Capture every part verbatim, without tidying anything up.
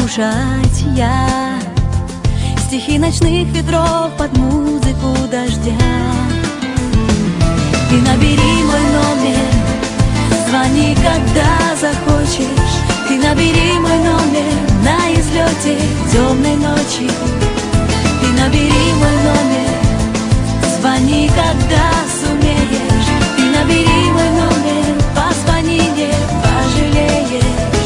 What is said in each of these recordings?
слушать я стихи ночных ветров под музыку дождя. Ты набери мой номер, звони, когда захочешь. Ты набери мой номер на излете темной ночи. Ты набери мой номер, звони, когда сумеешь. Ты набери мой номер, позвони, не пожалеешь.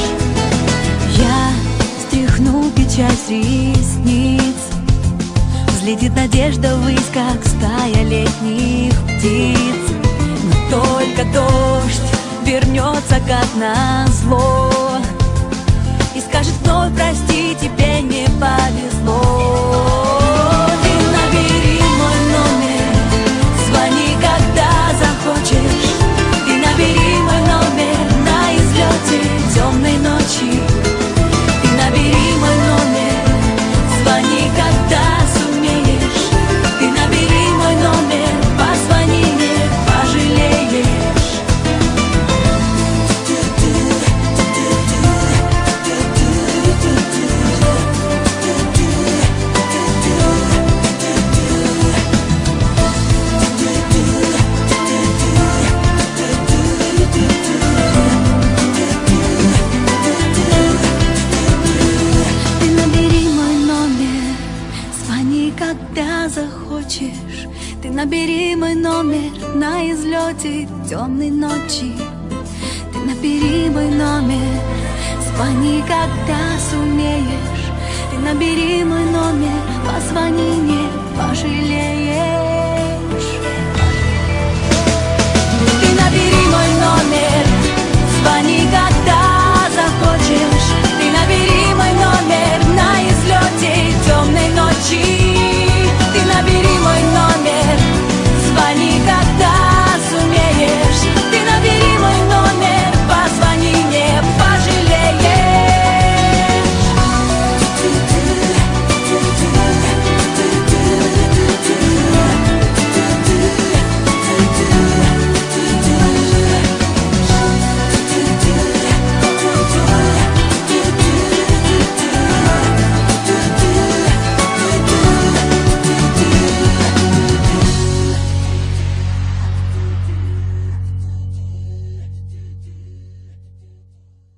Я стряхну печаль с ресниц, взлетит надежда ввысь, как стая летних птиц. Но только дождь вернется, как назло, и скажет вновь: прости, тебе не повезло. Ты набери мой номер, звони, когда захочешь. Ты набери мой номер на излете темной ночи. Ты набери мой номер, звони, когда сумеешь. Ты набери мой номер, позвони, не пожалеешь. Когда захочешь, ты набери мой номер на излете темной ночи. Ты набери мой номер, звони, когда сумеешь. Ты набери мой номер, позвони, не пожалеешь. Ты набери мой номер,